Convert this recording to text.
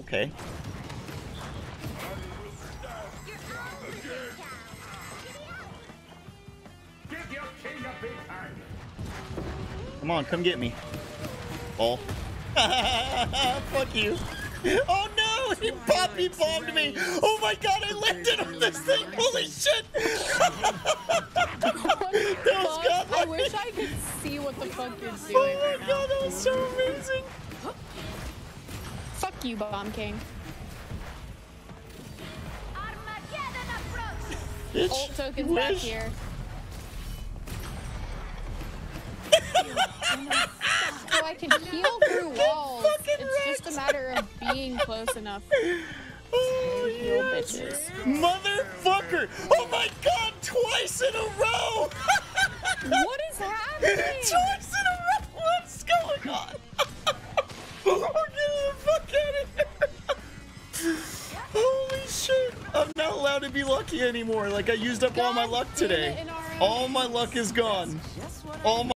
Okay. Come on, come get me. Oh. Fuck you. Oh no, he poppy bombed me. Oh my god, I landed on this thing. Holy shit. That was godlike. I wish I could see what the fuck you're doing. Oh my god, that was so amazing. Fuck you, Bomb King. Bitch, Ult tokens back here. So I can heal through walls. It's just a matter of being close enough to heal bitches. Motherfucker! Oh my god, twice in a row! What is happening? Twice in a row! What's going on? We're getting the fuck out of here! Holy shit! I'm not allowed to be lucky anymore. Like, I used up all my luck today. All my luck is gone. All my